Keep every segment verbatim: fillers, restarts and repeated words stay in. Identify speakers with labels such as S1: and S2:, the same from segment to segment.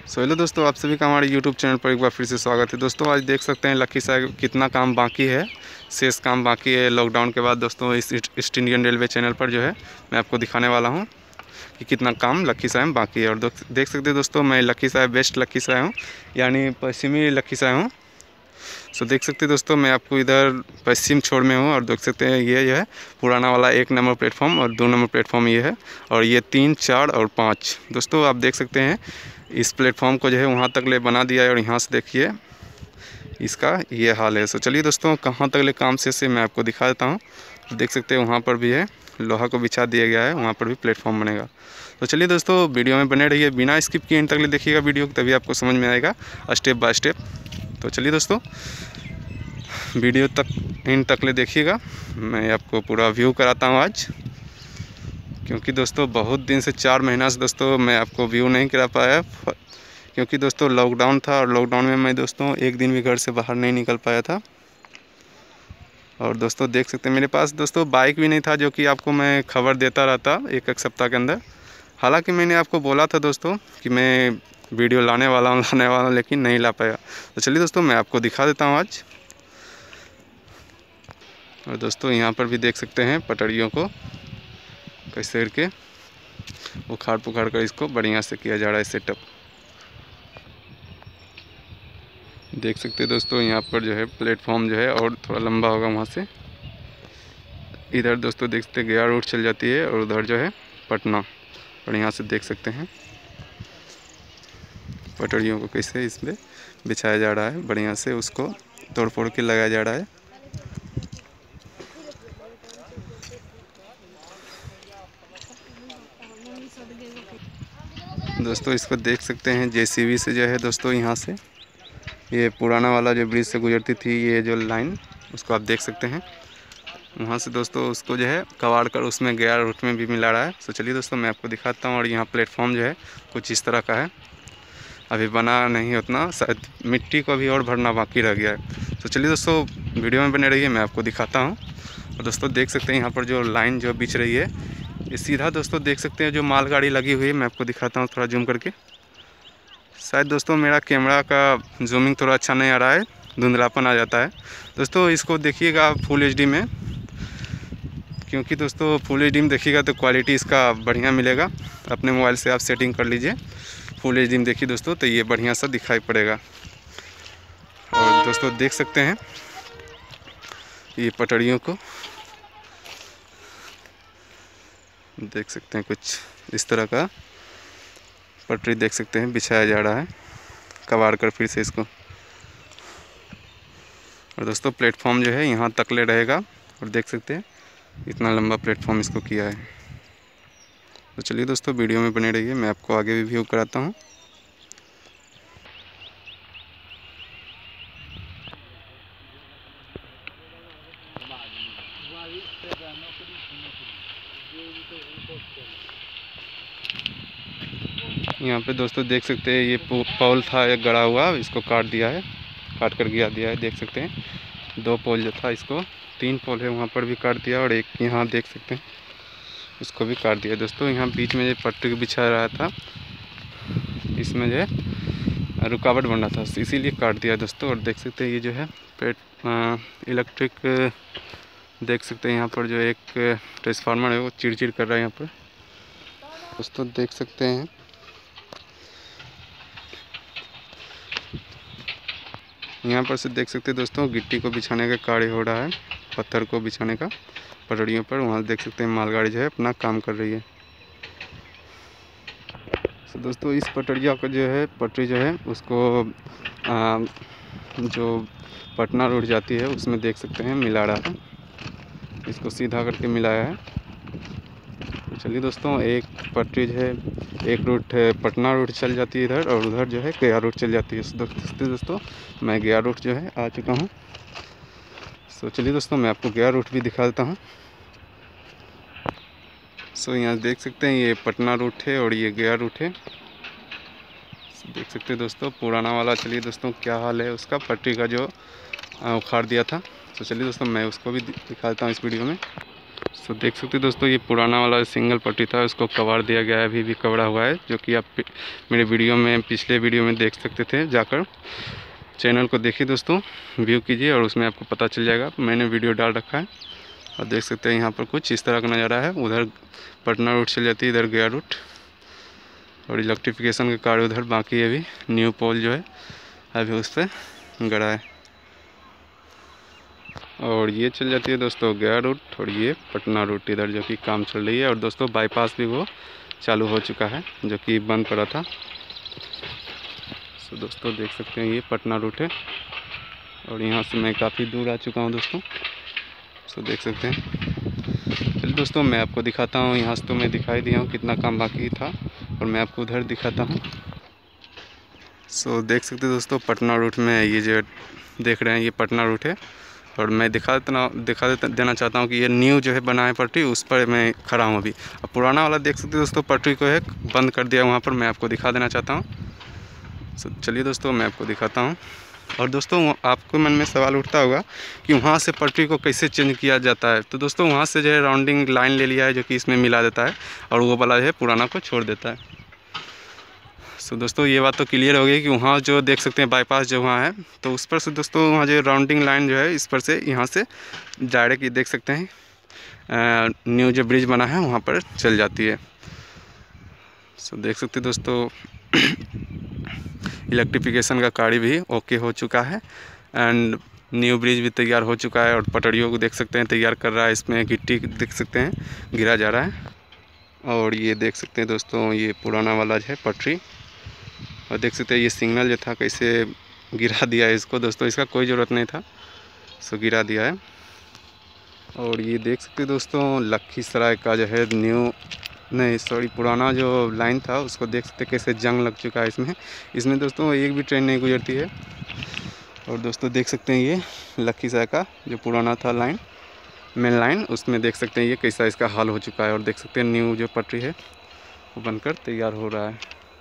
S1: So hello दोस्तों, आप सभी का हमारे यूट्यूब चैनल पर एक बार फिर से स्वागत है। दोस्तों आज देख सकते हैं लखीसराय कितना काम बाकी है, शेष काम बाकी है लॉकडाउन के बाद। दोस्तों इस ईस्ट इंडियन रेलवे चैनल पर जो है मैं आपको दिखाने वाला हूं कि कितना काम लखीसराय में बाकी है। और देख सकते हैं दोस्तों, मैं लखीसराय वेस्ट लखीसराय हूँ, यानी पश्चिमी लखीसराय हूँ। सो देख सकते हैं दोस्तों, मैं आपको इधर पश्चिम छोर में हूँ और देख सकते हैं ये जो है पुराना वाला एक नंबर प्लेटफॉर्म और दो नंबर प्लेटफॉर्म ये है, और ये तीन चार और पाँच। दोस्तों आप देख सकते हैं इस प्लेटफॉर्म को जो है वहाँ तक ले बना दिया है, और यहाँ से देखिए इसका ये हाल है। सो चलिए दोस्तों, कहाँ तक ले काम से से मैं आपको दिखा देता हूँ। देख सकते हैं वहाँ पर भी है, लोहा को बिछा दिया गया है, वहाँ पर भी प्लेटफॉर्म बनेगा। तो चलिए दोस्तों, वीडियो में बने रहिए, बिना स्किप किए इन तक ले देखिएगा वीडियो, तभी आपको समझ में आएगा स्टेप बाय स्टेप। तो चलिए दोस्तों, वीडियो तक इन तक ले देखिएगा, मैं आपको पूरा व्यू कराता हूँ आज, क्योंकि दोस्तों बहुत दिन से चार महीना से दोस्तों मैं आपको व्यू नहीं करा पाया, क्योंकि दोस्तों लॉकडाउन था और लॉकडाउन में मैं दोस्तों एक दिन भी घर से बाहर नहीं निकल पाया था। और दोस्तों देख सकते हैं मेरे पास दोस्तों बाइक भी नहीं था, जो कि आपको मैं खबर देता रहता एक एक सप्ताह के अंदर। हालांकि मैंने आपको बोला था दोस्तों कि मैं वीडियो लाने वाला हूँ लाने वाला हूँ लेकिन नहीं ला पाया। तो चलिए दोस्तों, मैं आपको दिखा देता हूँ आज। और दोस्तों यहाँ पर भी देख सकते हैं पटरियों को कैसे के उखाड़ पुखाड़ कर इसको बढ़िया से किया जा रहा है सेटअप। देख सकते हैं दोस्तों, यहाँ पर जो है प्लेटफॉर्म जो है और थोड़ा लंबा होगा वहाँ से। इधर दोस्तों देख सकते हैं गया रोड चल जाती है, और उधर जो है पटना। और यहाँ से देख सकते हैं पटरियों को कैसे इसमें बिछाया जा रहा है, बढ़िया से उसको तोड़ फोड़ के लगाया जा रहा है। दोस्तों इसको देख सकते हैं जेसीबी से जो है दोस्तों, यहाँ से ये पुराना वाला जो ब्रिज से गुजरती थी ये जो लाइन, उसको आप देख सकते हैं वहाँ से दोस्तों उसको जो है कबाड़ कर उसमें गया रूट में भी मिला रहा है। तो चलिए दोस्तों मैं आपको दिखाता हूँ। और यहाँ प्लेटफॉर्म जो है कुछ इस तरह का है, अभी बना नहीं उतना, शायद मिट्टी को भी और भरना बाकी रह गया है। तो चलिए दोस्तों वीडियो में बने रहिए, मैं आपको दिखाता हूँ। और दोस्तों देख सकते हैं यहाँ पर जो लाइन जो बिछ रही है, ये सीधा दोस्तों देख सकते हैं जो मालगाड़ी लगी हुई है, मैं आपको दिखाता हूँ थोड़ा जूम करके। शायद दोस्तों मेरा कैमरा का जूमिंग थोड़ा अच्छा नहीं आ रहा है, धुंधलापन आ जाता है। दोस्तों इसको देखिएगा फुल एच डी में, क्योंकि दोस्तों फुल एच डी में देखिएगा तो क्वालिटी इसका बढ़िया मिलेगा। अपने मोबाइल से आप सेटिंग कर लीजिए, फुल एच डी में देखिए दोस्तों, तो ये बढ़िया सा दिखाई पड़ेगा। और दोस्तों देख सकते हैं ये पटरियों को, देख सकते हैं कुछ इस तरह का पटरी देख सकते हैं बिछाया जा रहा है कबाड़ कर फिर से इसको। और दोस्तों प्लेटफॉर्म जो है यहाँ तक ले रहेगा, और देख सकते हैं इतना लंबा प्लेटफॉर्म इसको किया है। तो चलिए दोस्तों वीडियो में बने रहिए, मैं आपको आगे भी व्यू कराता हूँ। यहाँ पे दोस्तों देख सकते हैं ये पोल था एक गड़ा हुआ, इसको काट दिया है, काट कर गिरा दिया है। देख सकते हैं दो पोल जो था, इसको तीन पोल है वहाँ पर भी काट दिया, और एक यहाँ देख सकते हैं इसको भी काट दिया। दोस्तों यहाँ बीच में जो पट्टी बिछा रहा था, इसमें जो है रुकावट बन रहा था, इसीलिए काट दिया दोस्तों। और देख सकते हैं ये जो है पेट इलेक्ट्रिक, देख सकते हैं यहाँ पर जो एक ट्रांसफार्मर है वो चिड़चिड़ कर रहा है यहाँ पर दोस्तों, देख सकते हैं। यहाँ पर से देख सकते हैं दोस्तों गिट्टी को बिछाने का कार्य हो रहा है, पत्थर को बिछाने का पटरियों पर। वहाँ देख सकते हैं मालगाड़ी जो है अपना काम कर रही है। तो दोस्तों इस पटरिया को जो है पटरी जो है उसको आ, जो पटना रोड जाती है उसमें देख सकते हैं मिला रहा है, इसको सीधा करके मिलाया है। तो चलिए दोस्तों, एक पटरी जो है एक रूट पटना रूट चल जाती है इधर, और उधर जो है गया रूट चल जाती है। दोस्तों दोस्तों मैं गया रूट जो है आ चुका हूँ। सो चलिए दोस्तों मैं आपको गया रूट भी दिखा देता हूँ। सो यहाँ देख सकते हैं ये पटना रूट है और ये गया रूट है, देख सकते हैं दोस्तों पुराना वाला। चलिए दोस्तों क्या हाल है उसका, पटरी का जो उखाड़ दिया था। तो चलिए दोस्तों मैं उसको भी दिखा देता हूँ इस वीडियो में। सो देख सकते हैं दोस्तों, ये पुराना वाला सिंगल पट्टी था, उसको कवर दिया गया है, अभी भी कवरा हुआ है, जो कि आप मेरे वीडियो में पिछले वीडियो में देख सकते थे। जाकर चैनल को देखिए दोस्तों, व्यू कीजिए और उसमें आपको पता चल जाएगा, मैंने वीडियो डाल रखा है। और देख सकते हैं यहाँ पर कुछ इस तरह का नज़ारा है। उधर पटना रूट चल जाती है, इधर गया रूट, और इलेक्ट्रिफिकेशन का कार्य उधर बाकी है। अभी न्यू पोल जो है अभी उस पर गड़ा है। और ये चल जाती है दोस्तों गया रूट, और ये पटना रूट इधर जो कि काम चल रही है। और दोस्तों बाईपास भी वो चालू हो चुका है, जो कि बंद पड़ा था। तो दोस्तों देख सकते हैं ये पटना रूट है, और यहाँ से मैं काफ़ी दूर आ चुका हूँ दोस्तों। सो देख सकते हैं। चलिए दोस्तों मैं आपको दिखाता हूँ, यहाँ से तो मैं दिखाई दिया हूँ कितना काम बाकी था, और मैं आपको उधर दिखाता हूँ। सो देख सकते हैं दोस्तों, पटना रूट में ये जो देख रहे हैं ये पटना रूट है। और मैं दिखा देता दिखा देता देना चाहता हूँ कि ये न्यू जो है बना है पटरी, उस पर मैं खड़ा हूँ अभी। अब पुराना वाला देख सकते हैं दोस्तों, पटरी को है बंद कर दिया वहाँ पर, मैं आपको दिखा देना चाहता हूँ। सो चलिए दोस्तों मैं आपको दिखाता हूँ। और दोस्तों आपको मन में सवाल उठता होगा कि वहाँ से पटरी को कैसे चेंज किया जाता है। तो दोस्तों वहाँ से जो है राउंडिंग लाइन ले लिया है, जो कि इसमें मिला देता है, और वो वाला जो है पुराना को छोड़ देता है। सो दोस्तों ये बात तो क्लियर हो गई कि वहाँ जो देख सकते हैं बाईपास जो वहाँ है, तो उस पर से दोस्तों वहाँ जो राउंडिंग लाइन जो है इस पर से यहाँ से डायरेक्ट ये देख सकते हैं न्यू जो ब्रिज बना है वहाँ पर चल जाती है। सो देख सकते हैं दोस्तों इलेक्ट्रिफिकेशन का कार्य भी ओके हो चुका है, एंड न्यू ब्रिज भी तैयार हो चुका है। और पटरियों को देख सकते हैं तैयार कर रहा है, इसमें गिट्टी देख सकते हैं गिरा जा रहा है। और ये देख सकते हैं दोस्तों ये पुराना वाला जो है पटरी, और देख सकते हैं ये सिग्नल जो था कैसे गिरा दिया है इसको दोस्तों, इसका कोई ज़रूरत नहीं था, सो गिरा दिया है। और ये देख सकते हैं दोस्तों लखीसराय का जो है न्यू नहीं सॉरी पुराना जो लाइन था उसको देख सकते कैसे जंग लग चुका है इसमें इसमें दोस्तों एक भी ट्रेन नहीं गुजरती है। और दोस्तों देख सकते हैं ये लखीसराय का जो पुराना था लाइन मेन लाइन, उसमें देख सकते हैं ये कैसा इसका हाल हो चुका है। और देख सकते हैं न्यू जो पटरी है वो बनकर तैयार हो रहा है।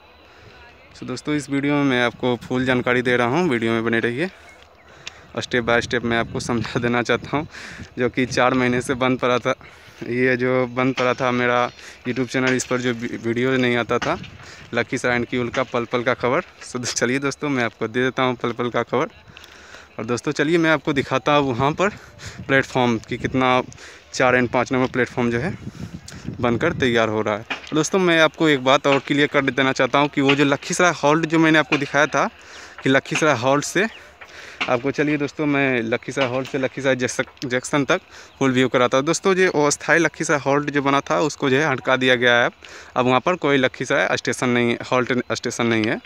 S1: तो दोस्तों इस वीडियो में मैं आपको फुल जानकारी दे रहा हूँ, वीडियो में बने रहिए। स्टेप बाय स्टेप मैं आपको समझा देना चाहता हूँ, जो कि चार महीने से बंद पड़ा था। ये जो बंद पड़ा था मेरा यूट्यूब चैनल, इस पर जो वीडियो नहीं आता था लखीसराय एंड किऊल का पल पल का खबर। सो चलिए दोस्तों मैं आपको दे देता हूँ पल पल का खबर। और दोस्तों चलिए मैं आपको दिखाता हूँ वहाँ पर प्लेटफॉर्म की कितना चार एंड पाँच नंबर प्लेटफॉर्म जो है बनकर तैयार हो रहा है। दोस्तों मैं आपको एक बात और क्लियर कर देना चाहता हूँ कि वो जो लखीसराय हॉल्ट जो मैंने आपको दिखाया था कि लखीसराय हॉल्ट से आपको, चलिए दोस्तों मैं लखीसराय हॉल्ट से लखीसराय जंक्शन तक फुल व्यू कराता हूँ। दोस्तों जो अस्थाई लखीसराय हॉल्ट जो बना था उसको जो है हटका दिया गया है। अब वहाँ पर कोई लखीसराय स्टेशन नहीं, हॉल्ट स्टेशन नहीं है।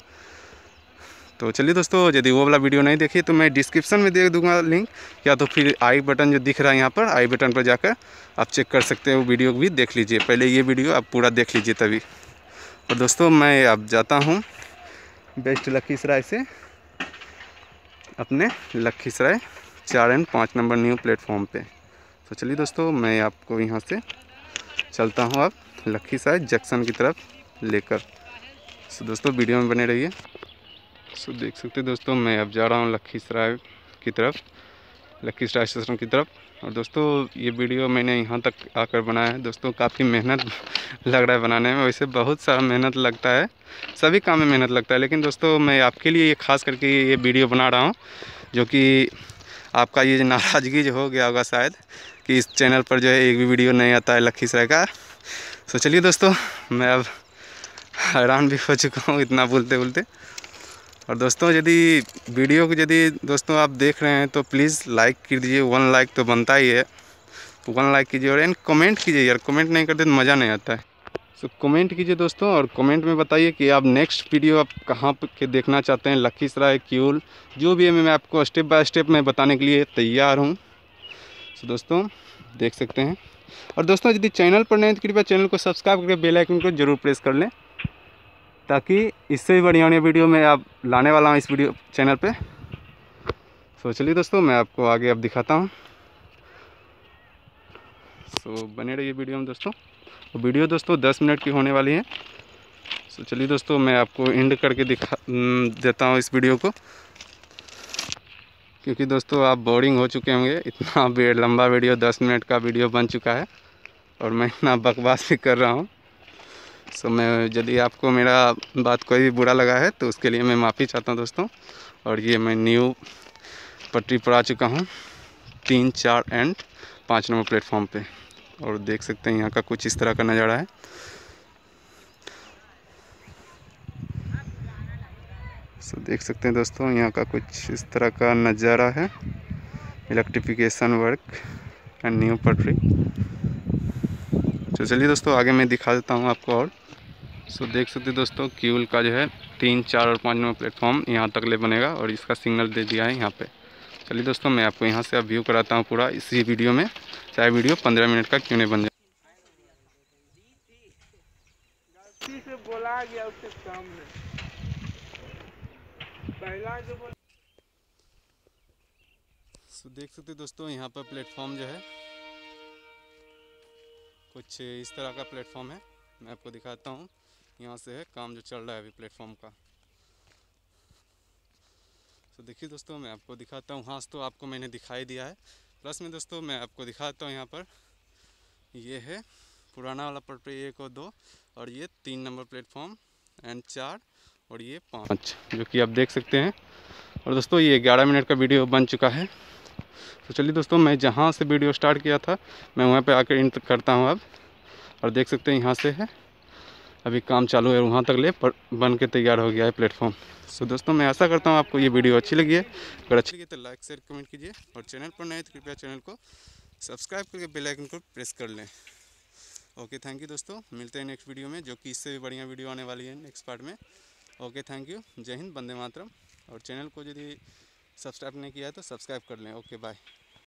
S1: तो चलिए दोस्तों यदि वो वाला वीडियो नहीं देखिए तो मैं डिस्क्रिप्शन में दे दूंगा लिंक, या तो फिर आई बटन जो दिख रहा है यहाँ पर आई बटन पर जाकर आप चेक कर सकते हो, वीडियो भी देख लीजिए। पहले ये वीडियो आप पूरा देख लीजिए तभी। और दोस्तों मैं अब जाता हूँ बेस्ट लखीसराय से अपने लखीसराय चार एंड पाँच नंबर न्यू प्लेटफॉर्म पे। तो चलिए दोस्तों मैं आपको यहाँ से चलता हूँ अब लखीसराय जंक्शन की तरफ लेकर। सो दोस्तों वीडियो में बने रहिए। सो देख सकते हैं दोस्तों मैं अब जा रहा हूँ लखीसराय की तरफ, लखीसराय स्टेशन की तरफ। और दोस्तों ये वीडियो मैंने यहाँ तक आकर बनाया है दोस्तों, काफ़ी मेहनत लग रहा है बनाने में। वैसे बहुत सारा मेहनत लगता है, सभी काम में मेहनत लगता है, लेकिन दोस्तों मैं आपके लिए ये खास करके ये वीडियो बना रहा हूँ, जो कि आपका ये नाराज़गी जो हो गया होगा शायद कि इस चैनल पर जो है एक भी वीडियो नहीं आता है लखीसराय का। तो चलिए दोस्तों मैं अब हैरान भी हो चुका हूँ इतना बोलते बोलते। और दोस्तों यदि वीडियो को यदि दोस्तों आप देख रहे हैं तो प्लीज़ लाइक कीजिए, वन लाइक तो बनता ही है, तो वन लाइक कीजिए। और एंड कमेंट कीजिए यार, कमेंट नहीं करते तो मज़ा नहीं आता है। सो कमेंट कीजिए दोस्तों, और कमेंट में बताइए कि आप नेक्स्ट वीडियो आप कहाँ के देखना चाहते हैं, लखीसराय किऊल जो भी है मैं आपको स्टेप बाय स्टेप मैं बताने के लिए तैयार हूँ। सो दोस्तों देख सकते हैं। और दोस्तों यदि चैनल पर नहीं तो कृपया चैनल को सब्सक्राइब करके बेल आइकन को जरूर प्रेस कर लें, ताकि इससे भी बढ़िया बढ़िया वीडियो मैं आप लाने वाला हूँ इस वीडियो चैनल पे। सो चलिए दोस्तों मैं आपको आगे अब दिखाता हूँ। सो बने रहिए वीडियो में दोस्तों। तो वीडियो दोस्तों दस मिनट की होने वाली है। सो चलिए दोस्तों मैं आपको एंड करके दिखा देता हूँ इस वीडियो को, क्योंकि दोस्तों आप बोरिंग हो चुके होंगे, इतना लंबा वीडियो दस मिनट का वीडियो बन चुका है। और मैं इतना बकवास भी कर रहा हूँ। सो मैं यदि आपको मेरा बात कोई भी बुरा लगा है तो उसके लिए मैं माफ़ी चाहता हूँ दोस्तों। और ये मैं न्यू पटरी पर आ चुका हूँ, तीन चार एंड पाँच नंबर प्लेटफॉर्म पे। और देख सकते हैं यहाँ का कुछ इस तरह का नज़ारा है। सो देख सकते हैं दोस्तों यहाँ का कुछ इस तरह का नज़ारा है, इलेक्ट्रिफिकेशन वर्क एंड न्यू पटरी। तो चलिए दोस्तों आगे मैं दिखा देता हूँ आपको। और सो देख सकते हैं दोस्तों क्यूल का जो है तीन चार और पाँच नंबर प्लेटफॉर्म यहाँ तक ले बनेगा और इसका सिग्नल दे दिया है यहाँ पे। चलिए दोस्तों मैं आपको यहाँ से अब व्यू कराता हूँ पूरा इसी वीडियो में, चाहे वीडियो पंद्रह मिनट का क्यों नहीं बन जाए।
S2: से बोला गया उसके सामने पहला जो बोला।
S1: सो देख सकते हैं दोस्तों यहाँ पर प्लेटफॉर्म जो है कुछ इस तरह का प्लेटफॉर्म है। मैं आपको दिखाता हूँ, यहाँ से है काम जो चल रहा है अभी प्लेटफॉर्म का। तो देखिए दोस्तों मैं आपको दिखाता हूँ, हाँ तो आपको मैंने दिखाई दिया है। प्लस में दोस्तों मैं आपको दिखाता हूँ यहाँ पर ये है पुराना वाला पटरी एक और दो, और ये तीन नंबर प्लेटफॉर्म एंड चार और ये पाँच जो कि आप देख सकते हैं। और दोस्तों ये ग्यारह मिनट का वीडियो बन चुका है। तो चलिए दोस्तों मैं जहाँ से वीडियो स्टार्ट किया था मैं वहाँ पे आकर इंटर करता हूँ अब। और देख सकते हैं यहाँ से है अभी काम चालू है, वहाँ तक ले पर बन के तैयार हो गया है प्लेटफॉर्म। सो दोस्तों मैं आशा करता हूँ आपको ये वीडियो अच्छी लगी है। अगर अच्छी लगी तो लाइक शेयर कमेंट कीजिए, और चैनल पर नए तो कृपया चैनल को सब्सक्राइब करके बेल आइकन को प्रेस कर लें। ओके थैंक यू दोस्तों, मिलते हैं नेक्स्ट वीडियो में जो कि इससे भी बढ़िया वीडियो आने वाली है नेक्स्ट पार्ट में। ओके थैंक यू, जय हिंद, वंदे मातरम। और चैनल को यदि सब्सक्राइब नहीं किया है तो सब्सक्राइब कर लें। Okay bye.